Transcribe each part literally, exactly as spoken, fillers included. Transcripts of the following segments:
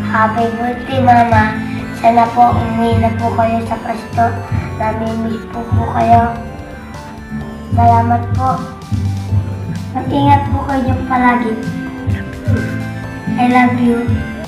Happy birthday, Mama. Sana po umuwi na po kayo sa pasto. Namimiss po po kayo. Salamat po. Mag-ingat po kayo palagi. I love you.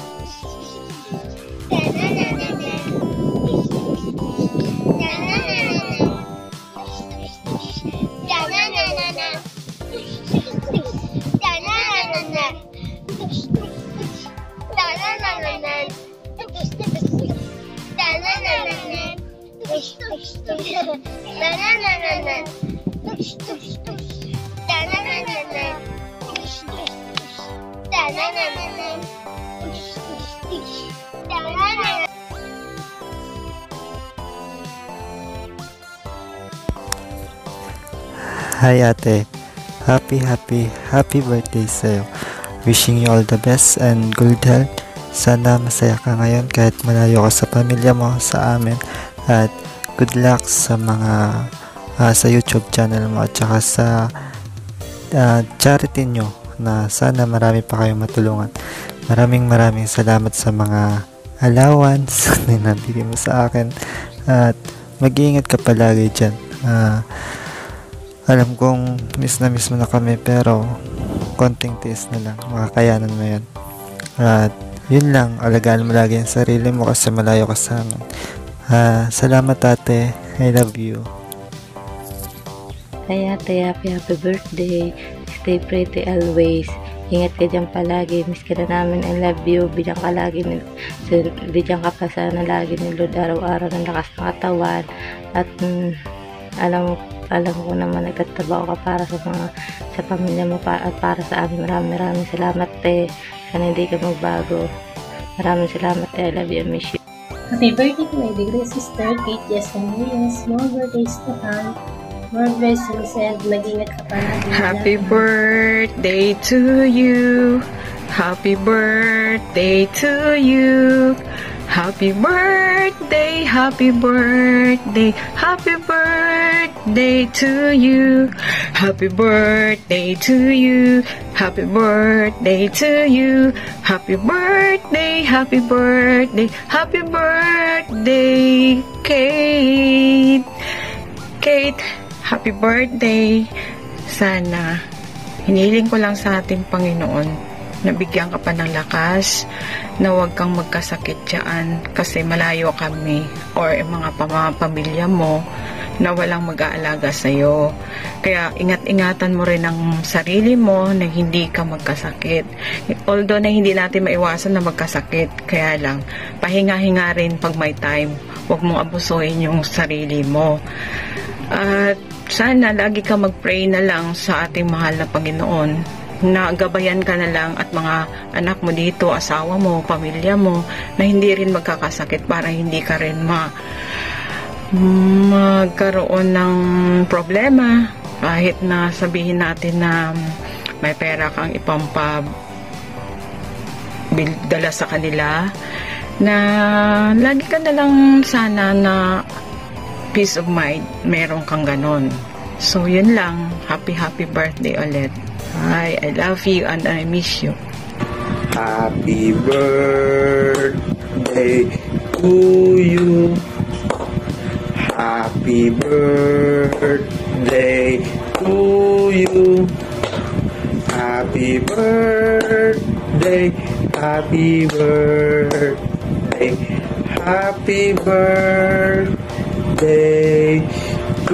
Hi ate, happy happy happy birthday sa'yo. Wishing you all the best and good health. Sana masaya ka ngayon kahit malayo ka sa pamilya mo, sa amin. At good luck sa mga uh, sa YouTube channel mo at saka sa uh, charity nyo na sana marami pa kayong matulungan. Maraming maraming salamat sa mga allowance na nabigay mo sa akin. At mag-iingat ka palagi dyan. Uh, alam kong miss na miss mo na kami pero konting tiis na lang, makakayanan mo yan. At yun lang, alagaan mo lagi ang sarili mo kasi malayo ka sa amin. Uh, salamat ate, I love you. Hi ate, happy happy birthday. Stay pretty always. Ingat ka dyan palagi. Miss ka na namin. I love you. Bigyan ka lagi ni Bigyan ka pa sana lagi ni Lord araw-araw ng lakas ng katawan. At mm, alam mo alam ko naman nagtatrabaho ka para sa mga sa pamilya mo pa, at para sa amin. Maraming maraming salamat te. Sana hindi ka magbago. Maraming salamat te. I love you. I miss you. Happy birthday to my dear sister Kate Yasamias. More birthdays to come. More blessings and mag-ingat ka palagi. Happy birthday to you. Happy birthday to you. Happy birthday, happy birthday, happy birthday to you. Happy birthday to you. Happy birthday to you. Happy birthday, happy birthday, happy birthday, Kate. Kate, happy birthday. Sana, hiniling ko lang sa ating Panginoon, nabigyan ka pa ng lakas, na huwag kang magkasakit dyan kasi malayo kami or mga pamilya mo na walang mag-aalaga sa'yo. Kaya ingat-ingatan mo rin ang sarili mo na hindi ka magkasakit. Although na hindi natin maiwasan na magkasakit, kaya lang, pahinga-hinga rin pag may time. Huwag mong abusuhin yung sarili mo. At sana lagi ka mag-pray na lang sa ating mahal na Panginoon, na gabayan ka na lang at mga anak mo dito, asawa mo, pamilya mo, na hindi rin magkakasakit para hindi ka rin ma magkaroon ng problema kahit na sabihin natin na may pera kang ipampa dala sa kanila, na lagi ka na lang sana na peace of mind, meron kang ganon. So yun lang, happy happy birthday ulit. Hi, I love you and I miss you. Happy birthday to you. Happy birthday to you. Happy birthday. Happy birthday. Happy birthday to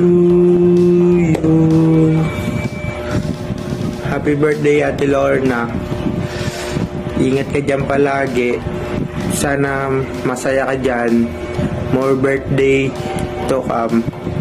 you. Happy birthday Ate Lorna. Ingat ka dyan palagi. Sana masaya ka dyan. More birthday to come.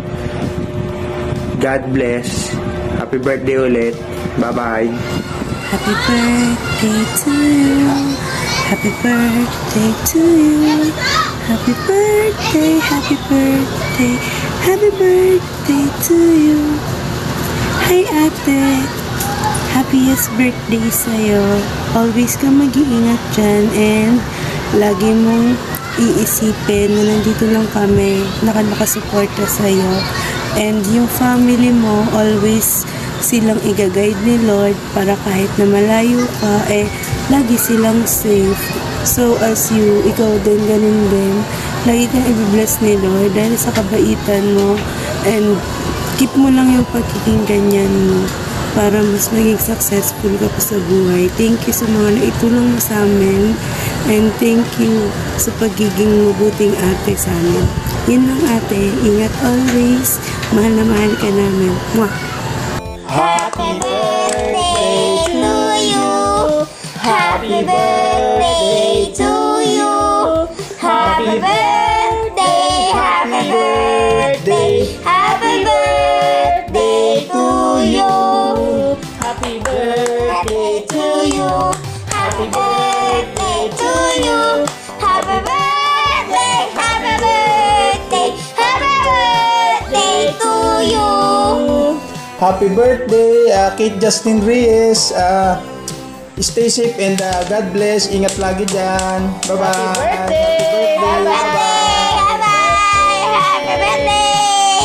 God bless. Happy birthday ulit. Bye-bye. Happy birthday to you. Happy birthday to you. Happy birthday, happy birthday. Happy birthday to you. Hi ate. Happiest birthday sa'yo. Always ka mag-iingat dyan and lagi mong iisipin na nandito lang kami, nakasuporta sa'yo. And yung family mo, always silang i-guide ni Lord para kahit na malayo ka, eh, lagi silang safe. So as you, ikaw din, ganun din. Lagi kang i-bless ni Lord dahil sa kabaitan mo, and keep mo lang yung pagiging ganyan mo para mas maging successful ka pa sa buhay. Thank you sa mga naitulong mo sa amin, and thank you sa pagiging mabuting ate sa amin. Yun lang ate, ingat always. Mahal na mahal ka namin. Mwah! Happy birthday to you. Happy birthday to you. Happy birthday, happy birthday, happy birthday to you. Happy birthday to you. Happy birthday to you. Happy birthday, happy birthday, happy birthday to you. Happy birthday, uh, Kate Justin Reyes. Uh, stay safe and uh, God bless. Ingat lagi dyan. Bye-bye. Happy birthday. Happy birthday. Happy birthday.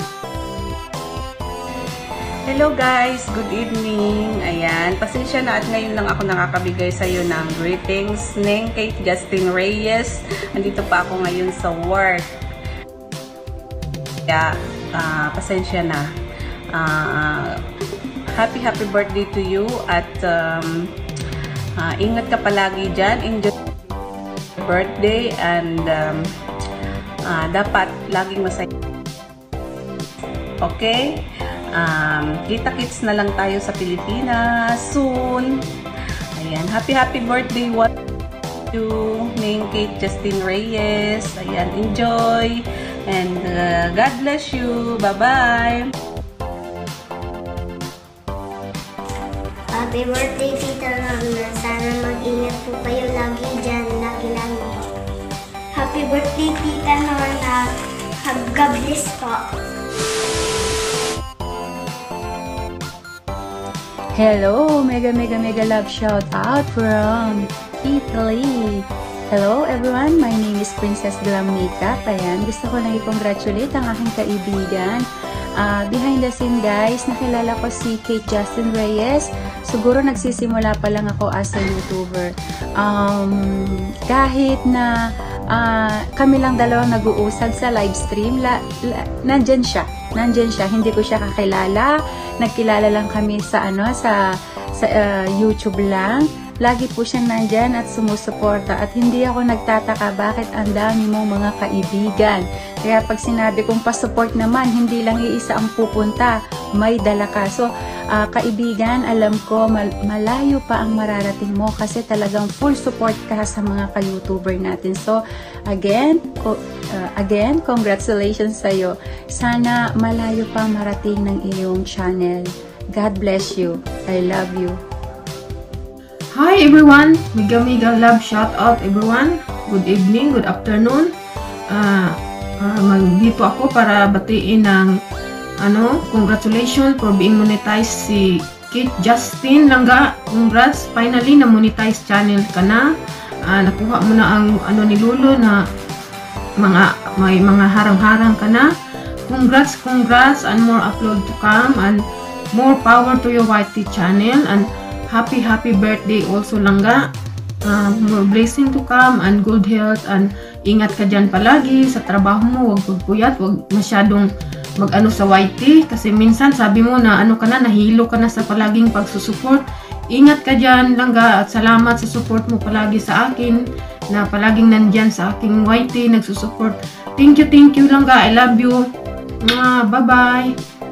Hello guys, good evening. Ayan, pasensya na at ngayon lang ako nakakabigay sa iyo ng greetings. Neng Kate Justin Reyes. Andito pa ako ngayon sa work. Kaya, uh, pasensya na. Uh, happy happy birthday to you at um, uh, ingat ka palagi dyan, enjoy your birthday, and um, uh, dapat laging masaya, okay? Um, kita-kits na lang tayo sa Pilipinas soon. Ayan, happy happy birthday what you name Kate Justin Reyes. Ayan, enjoy and uh, God bless you. Bye bye. Happy birthday, Tita Lorna. Sana mag-ingat po kayo lagi dyan, lagi-lagi. Happy birthday, Tita Lorna. God bless po. Hello, mega mega mega love shout out from Italy. Hello everyone, my name is Princess Glamita. Ayan, gusto ko lang i-congratulate ang aking kaibigan. Uh, behind the scene guys, nakilala ko si Kate Justin Reyes. Siguro nagsisimula pa lang ako as a YouTuber. Um, kahit na uh, kami lang dalawang nag-uusag sa live stream, la, la, nandyan siya. Nandyan siya. Hindi ko siya kakilala. Nagkilala lang kami sa ano sa sa uh, YouTube lang. Lagi po siyang nandyan at sumusuporta, at hindi ako nagtataka bakit ang dami mong mga kaibigan. Kaya pag sinabi kong pa-support naman, hindi lang iisa ang pupunta, may dala ka. So, uh, kaibigan, alam ko mal malayo pa ang mararating mo kasi talagang full support ka sa mga ka-YouTuber natin. So, again, ko, uh, again, congratulations sa'yo. Sana malayo pa marating ng iyong channel. God bless you. I love you. Hi everyone, mega mega love shout out everyone. Good evening, good afternoon. Uh, uh, Magdito ako para batiin ng ano, congratulations for being monetized si Kate Justin Langga. Congrats, finally na monetize channel ka na. Uh, nakuha mo na ang ano ni Lolo na mga may mga harang-harang ka na. Congrats, congrats, and more upload to come, and more power to your Y T channel, and happy happy birthday also Langga. Uh, more blessing to come and good health, and ingat ka dyan palagi sa trabaho mo. Huwag pagpuyat, huwag masyadong mag ano sa Y T kasi minsan sabi mo na ano ka na, nahilo ka na sa palaging pagsusupport. Ingat ka dyan Langga, at salamat sa support mo palagi sa akin, na palaging nandyan sa aking Y T nagsusupport. Thank you, thank you Langga, I love you. Bye bye.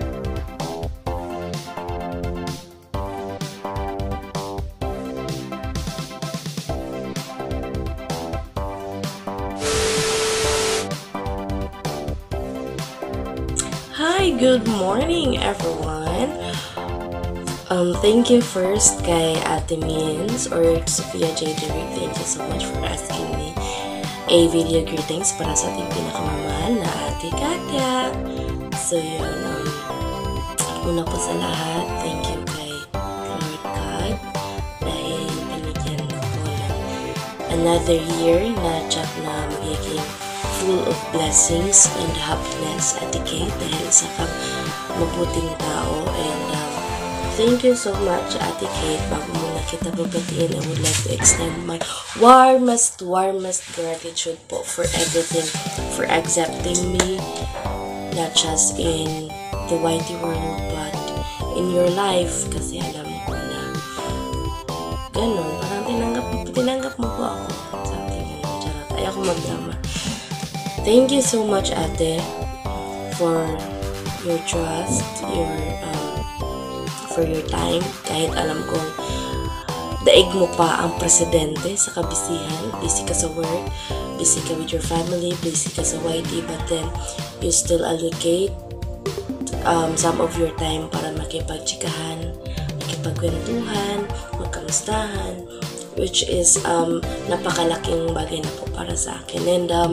Hi, good morning everyone. Um, thank you first kay Ate Means or Sophia J. Derrick. Thank you so much for asking me a video greetings para sa ating pinakamamahal na Ate Katya. So yun, um, una po sa lahat, thank you kay Lord God dahil binigyan ko ng another year na job na magiging full of blessings and happiness at Kate dahil sa kang mabuting tao, and um, thank you so much, Ate Kate. Bago muna kita babatiin, I would like to extend my warmest, warmest gratitude po for everything, for accepting me, not just in the Y T world, but in your life. Kasi alam ko na, ganun, parang tinanggap, tinanggap mo po ako. Something, ganun, charot. Ayaw ko magdrama. Thank you so much, Ate, for your trust, your, um, for your time. Kahit alam kong daig mo pa ang presidente sa kabisihan, busy ka sa work, busy ka with your family, busy ka sa Y T, but then you still allocate um, some of your time para makipagchikahan, makipagkwentuhan, magkamustahan, which is um, napakalaking bagay na po para sa akin. And um,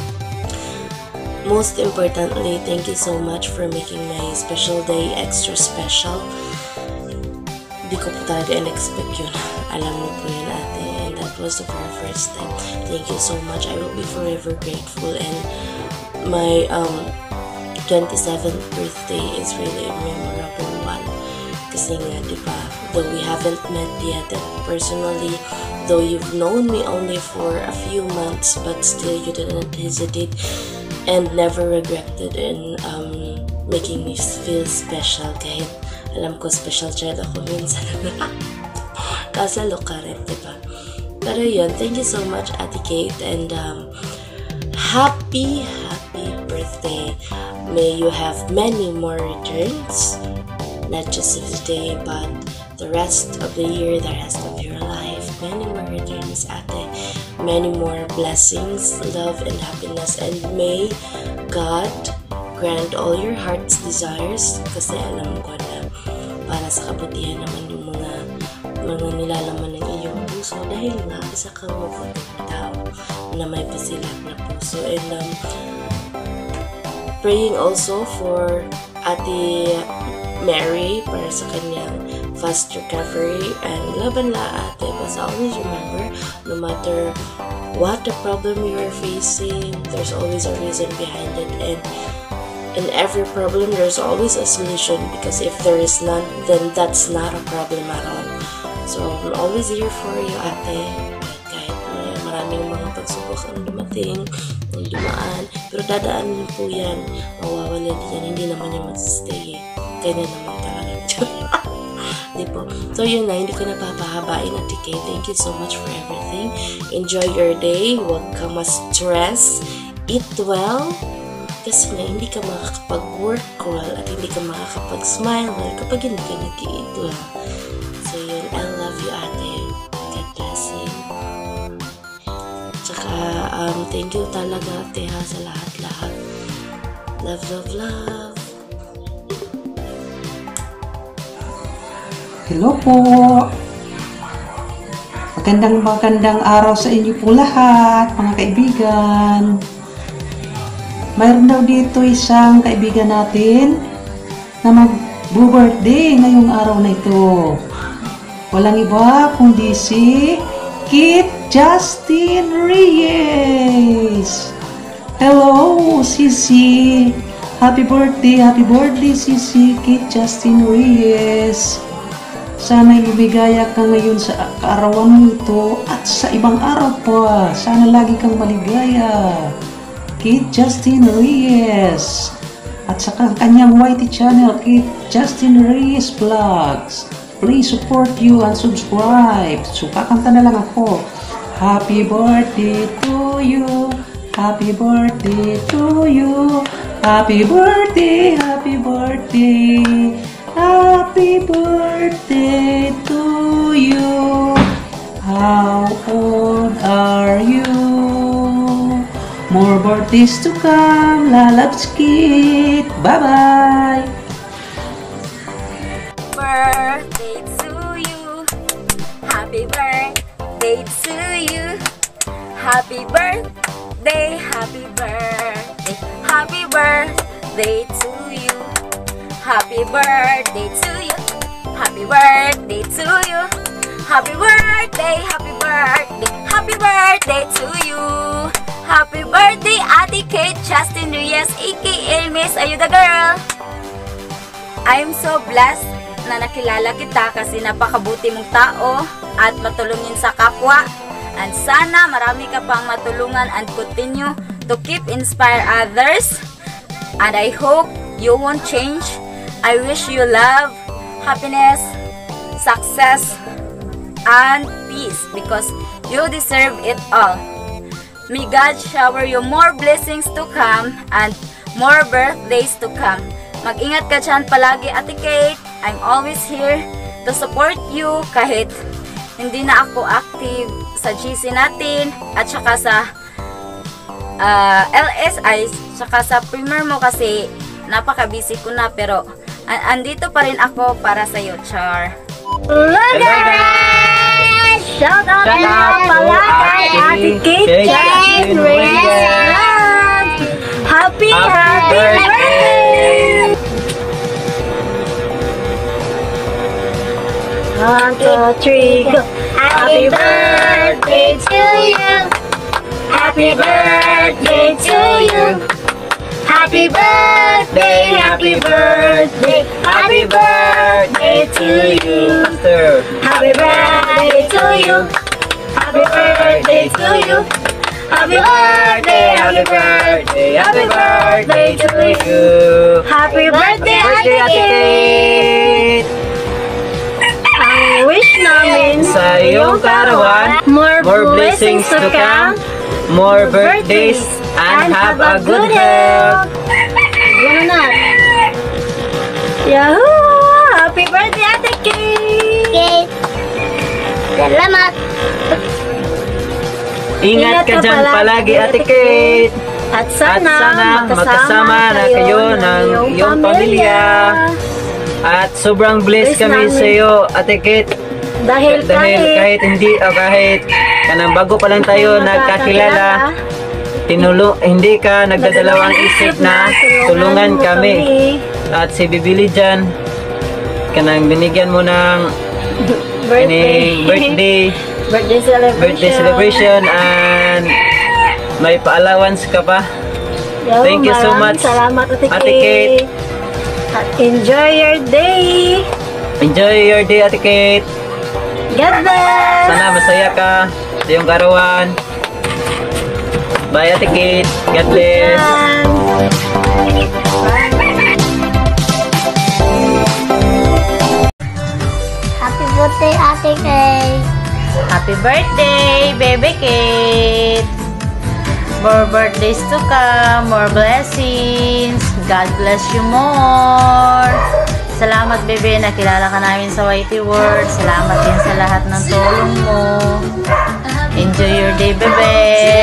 most importantly, thank you so much for making my special day extra special. Di ko po talaga in-expect yun. Alam mo po yun, Ate. And that was the very first time. Thank you so much. I will be forever grateful. And my um, twenty-seventh birthday is really a memorable one. Kasi nga, di ba, though we haven't met yet personally, though you've known me only for a few months, but still you didn't hesitate and never regretted in um, making me feel special. Kahit alam ko special child ako minsan. Kasalo ka rin, diba? Pero yun, thank you so much, Ate Kate, and um, happy, happy birthday. May you have many more returns, not just of the day, but the rest of the year, the rest of your life. Many more returns, Ate. Many more blessings, love, and happiness. And may God grant all your heart's desires, kasi alam ko na para sa kabutihan naman yung mga mga nilalaman ng iyong puso, dahil nga isa kang mabuting tao na may pasilap na puso. And um, praying also for Ate Mary para sa kanyang fast recovery, and laban la, Ate. Basta always remember, no matter what the problem you are facing, there's always a reason behind it, and in every problem there's always a solution, because if there is none, then that's not a problem at all. So I'm always here for you, Ate. Kahit uh, maraming mga pagsubok ang dumating, ang dumaan, pero dadaan niyo po yan, mawawala yan, hindi naman yung mag-stay. Kanya naman talaga. Di po. So yun na, hindi ko na papahabain, Ate Kay. Thank you so much for everything. Enjoy your day. Huwag ka ma-stress. Eat well. Kasi nga, hindi ka makakapag-work well at hindi ka makakapag-smile well kapag hindi ka nag-eat well. So yun, I love you, Ate. God bless you. Tsaka, um, thank you talaga, Ate, ha, sa lahat-lahat. Love, love, love. Hello po. Magandang magandang araw sa inyo po lahat, mga kaibigan. Mayroon daw dito isang kaibigan natin na mag-birthday ngayong araw na ito. Walang iba kundi si Kit Justin Reyes. Hello, Sisi. Happy birthday, happy birthday, Sisi Kit Justin Reyes. Sana'y lumigaya ka ngayon sa kaarawan mo ito at sa ibang araw pa. Sana lagi kang maligaya. Kit Justin Reyes. At sa kanyang Y T channel, Kit Justin Reyes Vlogs. Please support you and subscribe. So, kakanta na lang ako. Happy birthday to you. Happy birthday to you. Happy birthday, happy birthday. Happy birthday to you. How old are you? More birthdays to come. Lalabs Kit. Bye-bye. Birthday to you. Happy birthday to you. Happy birthday, happy birthday. Happy birthday to you. Happy birthday to you. Happy birthday to you. Happy birthday, happy birthday. Happy birthday to you. Happy birthday, Ate Kate Justin Reyes, aka Miss Ayuda Girl. I'm so blessed na nakilala kita kasi napakabuti mong tao at matulungin sa kapwa. And sana marami ka pang matulungan and continue to keep inspire others. And I hope you won't change. I wish you love, happiness, success, and peace because you deserve it all. May God shower you more blessings to come and more birthdays to come. Mag-ingat ka dyan palagi, Ate Kate. I'm always here to support you kahit hindi na ako active sa G C natin at saka sa uh, L S I, saka sa Premier mo kasi napaka-busy ko na, pero an andito pa rin ako para sa iyo, Char. Hello guys! Shout out pala kay Ate Kate Jen Reyes! Happy, happy birthday! One, two, three, go! Happy birthday to you! Happy birthday to you! Happy birthday, happy birthday, happy birthday to you. Happy birthday to you. Happy birthday to you. Happy birthday, happy birthday, happy birthday to you. Happy birthday, Ate Kate. Ang wish namin sa iyong karawan, more, more blessings to come, more birthdays, and have a good health. Gano'n na. Yahoo! Happy birthday, Ate Kate! Salamat! Ingat ka dyan palagi, Ate Kate! At sana, At sana magkasama na kayo ng iyong pamilya. At sobrang blessed kami sa iyo, Ate Kate. Dahil, Dahil kahit, kahit hindi, o kahit kanang bago pa lang tayo nagkakilala, tinulong, hindi ka nagdadalawang isip na tulungan kami. At si Bibili dyan, kanang binigyan mo ng birthday, birthday, birthday celebration, birthday celebration and may pa-allowance ka pa. Yo, thank you so much, salamat, Ate Kate. Ate Kate. At enjoy your day. Enjoy your day, Ate Kate. God bless. Sana masaya ka sa iyong karawan. Bye, Ate Kate. God bless. Happy birthday, Ate Kate. Happy birthday, Baby Kate. More birthdays to come, more blessings. God bless you more. Salamat, Bebe, nakilala ka namin sa Whitey World. Salamat din sa lahat ng tulong mo. Enjoy your day, Bebe.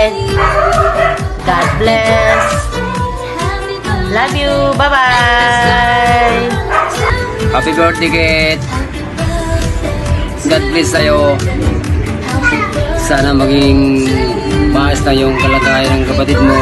God bless. Love you. Bye-bye. Happy birthday, Kate. God bless sa'yo. Sana maging maayos na yung kalagayan ng kapatid mo.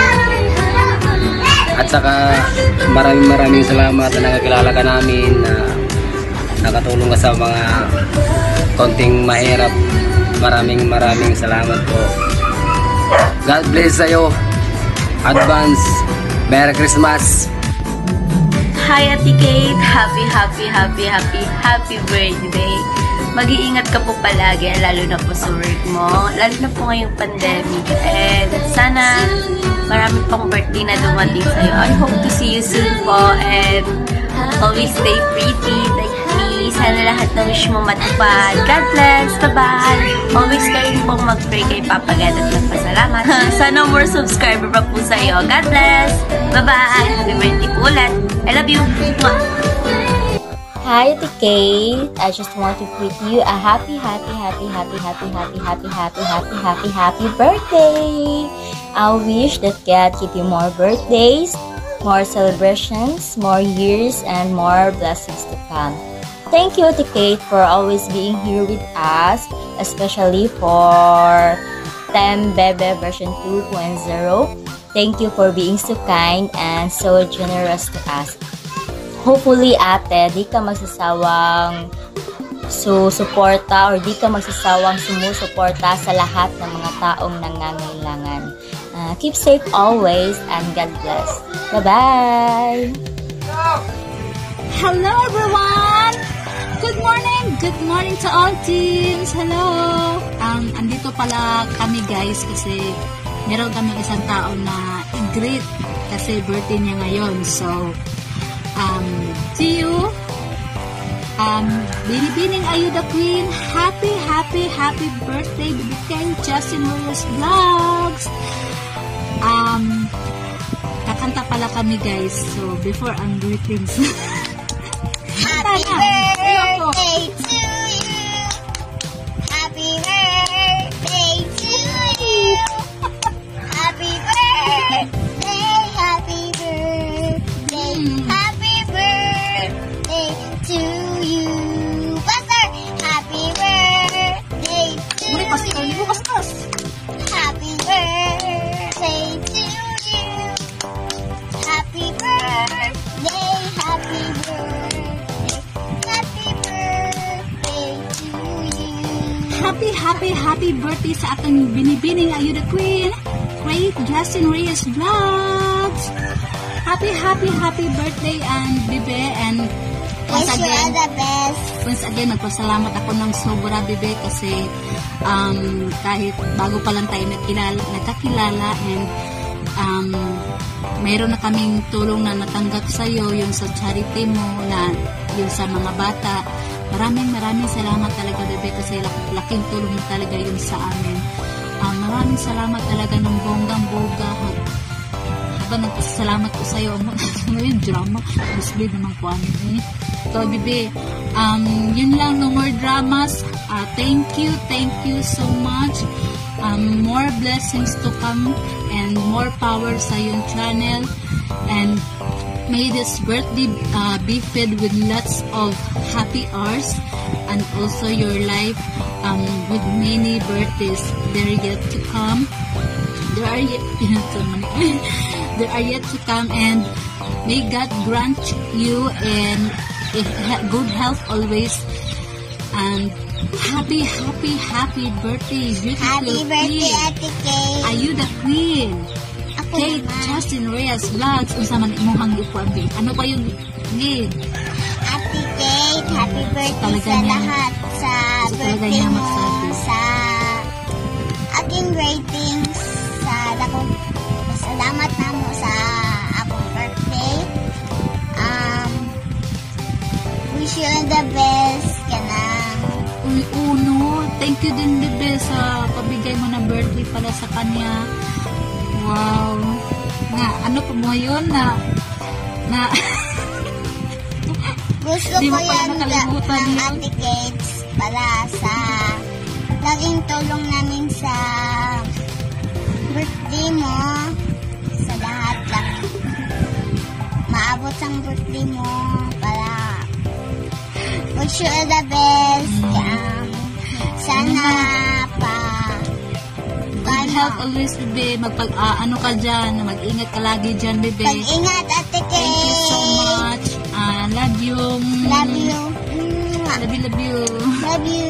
At saka maraming maraming salamat na nakakilala ka namin, na nakatulong ka sa mga konting mahirap. Maraming maraming salamat po. God bless sa'yo. Advance Merry Christmas. Hi, Ate Kate. Happy, happy, happy, happy, happy birthday. Mag-iingat ka po palagi, lalo na po sa work mo, lalo na po ngayong pandemic. And sana marami pang birthday na dumating sa'yo. I hope to see you soon po. And always stay pretty like me. Sana lahat na wish mo matupad. God bless. Bye-bye. Always kayo pong mag-pray kay Papa God at magpasalamat. Sana more subscriber pa po sa'yo. God bless. Bye-bye. Happy birthday po ulit. I love you. Mwah. Hi, Ate Kate. I just want to greet you a happy, happy, happy, happy, happy, happy, happy, happy, happy, happy, happy birthday. I wish that God give you more birthdays, more celebrations, more years, and more blessings to come. Thank you, Ate Kate, for always being here with us, especially for Tem Bebe version two point oh. Thank you for being so kind and so generous to us. Hopefully, ate, di ka magsasawang susuporta or di ka magsasawang sumusuporta sa lahat ng mga taong nangangailangan. Uh, keep safe always and God bless. Bye-bye! Hello, everyone! good morning! Good morning to all teams! Hello! Um, andito pala kami guys kasi meron kami isang tao na i-greet kasi birthday niya ngayon. So, um, see you! Um, Binibining Ayuda Queen, happy, happy, happy birthday, B B K Justin Reyes Vlogs! Um, kakanta pala kami guys, so before ang greetings. Happy birthday to you! Happy birthday to you! Happy birthday, happy birthday, happy birthday to you! Pastor, happy birthday to you! Happy birthday to you! Happy birthday, happy birthday, happy birthday to you! Happy, happy, happy birthday sa ating Binibining Ayuda Queen, Great Justin Reyes Vlogs! Happy, happy, happy birthday and Bibe, and once Wish you again, all the best. once again, nagpasalamat ako ng sobra, Bibe, kasi um, kahit bago pa lang tayo nakilala, nagkakilala, and um, mayroon na kaming tulong na natanggap sa iyo, yung sa charity mo, na yung sa mga bata. Maraming maraming salamat talaga, Bebe, kasi laking tulong mo talaga yun sa amin. Um, maraming salamat talaga ng bonggang-bongga. Habang nagpasalamat ko sa iyo, ngayon drama, display naman ko ano eh. So, Bebe, um, yun lang, no more dramas. Uh, thank you, thank you so much. Um, more blessings to come and more power sa yung channel, and may this birthday uh, be filled with lots of happy hours, and also your life um, with many birthdays there yet to come. There are yet so many. There are yet to come, and may God grant you and good health always, and happy, happy, happy birthday, beautiful Happy birthday, queen. Ate Kate. Ayuda Queen. Ako Kate naman. Justin Reyes Vlogs. Unsa man imuhang ipuabi? Ano ba yung game? Ate Kate, happy birthday talaga sa niya- lahat sa Gusto talaga birthday niya mo, magsabi. sa aking ratings, sa dakong salamat na mo sa akong birthday. Um, wish you all the best ka na. Uy, uno. Thank you din, Bebe, sa pabigay mo ng birthday pala sa kanya. Wow. Nga, ano pa mo yun na na Gusto Di ko mo pala yan nakalimutan ng yun. Ate Kates para sa laging tulong namin sa birthday mo, sa lahat lang maabot ang birthday mo, para wish you all the best. Um, sana pa good health always, Bebe. Magpag, ah, ano ka dyan, mag-ingat ka lagi dyan, Bebe. pag-ingat, Ate Kate. Thank you so much. Ah, love you. Love you. Love you, love you. Love you.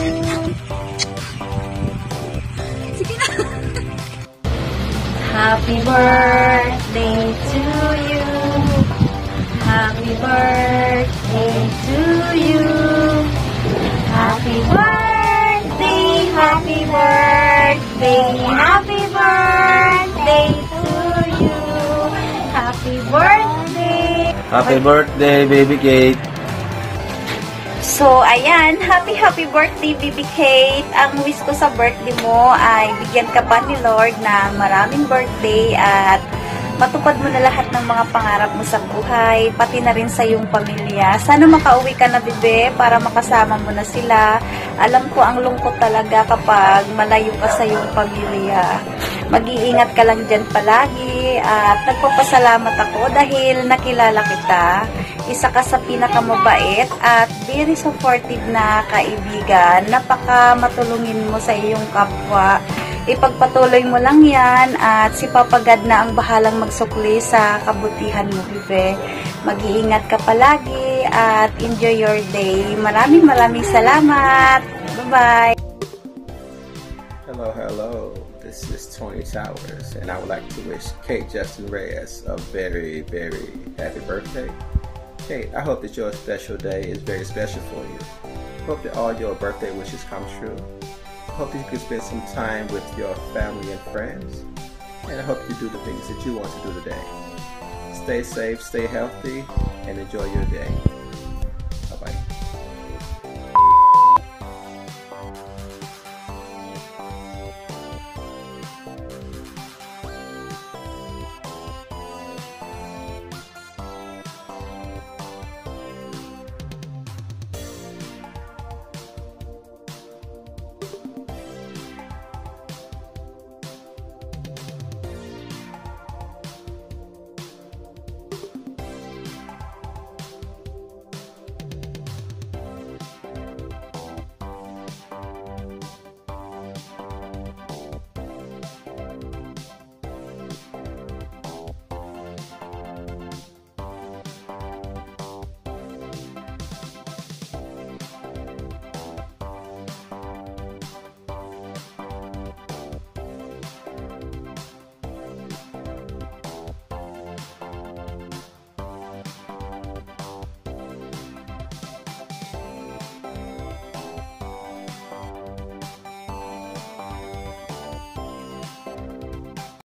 Sige na. Happy birthday to you. Happy birthday to you. Happy birthday, happy birthday, happy birthday to you. Happy birthday. Happy birthday, baby Kate. So, ayan, happy happy birthday, Baby Kate. Ang wish ko sa birthday mo ay bigyan ka pa ni Lord na maraming birthday at matupad mo na lahat ng mga pangarap mo sa buhay, pati na rin sa iyong pamilya. Sana makauwi ka na, Bebe, para makasama mo na sila. Alam ko ang lungkot talaga kapag malayo ka sa iyong pamilya. Mag-iingat ka lang dyan palagi at nagpapasalamat ako dahil nakilala kita. Isa ka sa pinakamabait at very supportive na kaibigan. Napaka matulungin mo sa iyong kapwa. Ipagpatuloy mo lang yan at si Papa God na ang bahalang magsukli sa kabutihan mo, Bebe. Mag-iingat ka palagi at enjoy your day. Maraming maraming salamat. Bye-bye. Hello, hello. This is Tony Towers, and I would like to wish Kate Justin Reyes a very, very happy birthday. Kate, I hope that your special day is very special for you. Hope that all your birthday wishes come true. Hope that you can spend some time with your family and friends. And I hope you do the things that you want to do today. Stay safe, stay healthy, and enjoy your day.